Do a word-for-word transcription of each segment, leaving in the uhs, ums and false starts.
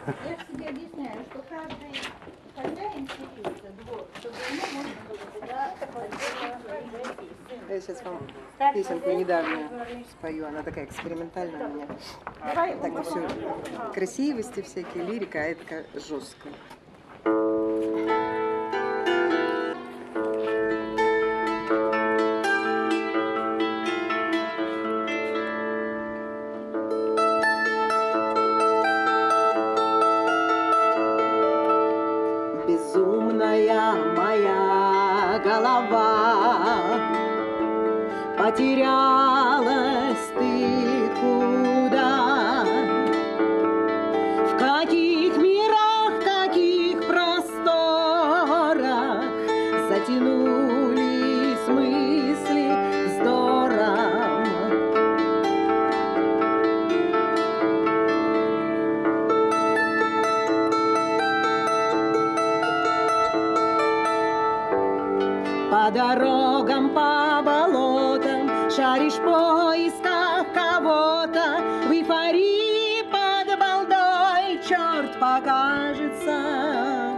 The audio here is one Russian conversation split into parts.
Я же тебе объясняю, что каждый хозяин степица, двор, чтобы ему можно было туда поддерживать. Я сейчас вам песенку недавнюю спою, она такая экспериментальная у меня. Давай, Так все красивости всякие, лирика, а это такая жесткая. Безумная моя голова, потерялась ты куда? В каких мирах, каких просторах затянулись мысли вздором? По дорогам, по болотам шаришь в поисках кого-то. В эйфории под балдой черт покажется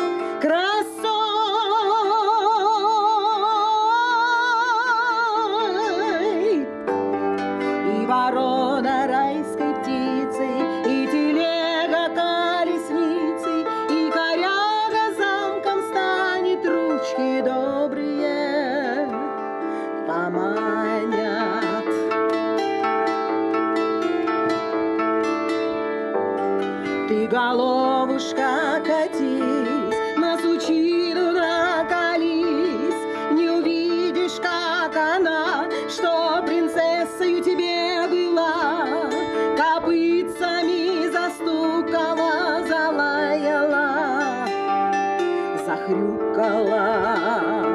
красой. И ворона райской птицей, и телега колесницей, и коряга замком станет, ручки добрые поманят. Ты, головушка, катись, на сучину накались, не увидишь, как она, что принцессою тебе была, копытцами застукала, залаяла, захрюкала.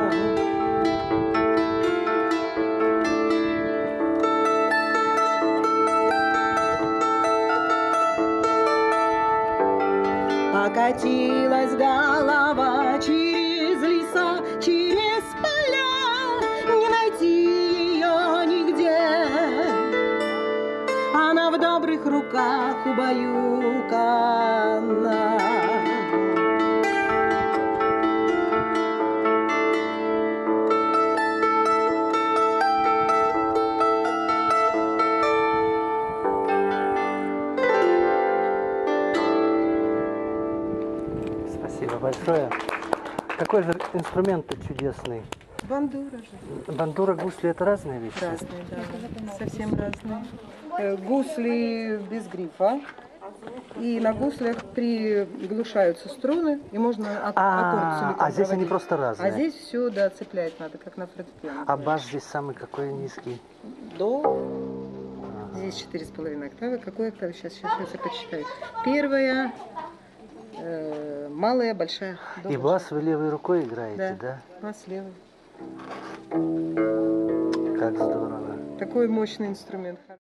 Покатилась голова через леса, через поля, не найти ее нигде. Она в добрых руках убаюкана. Спасибо большое. Какой же инструмент чудесный? Бандура же. Бандура, гусли — это разные вещи? Разные, да. Совсем разные. Э, Гусли без грифа. И на гуслях приглушаются струны, и можно ак- аккорд А, целиком а здесь они проводить. просто разные. А здесь все, да, цеплять надо, как на фортепиано. А баш здесь самый какой низкий? До. Здесь четыре с половиной октавы. Какой октавы? Сейчас, сейчас, сейчас я почитаю. Первая, э, малая, большая. До, И большая. бас вы левой рукой играете, да? Бас левый. Как здорово. Такой мощный инструмент.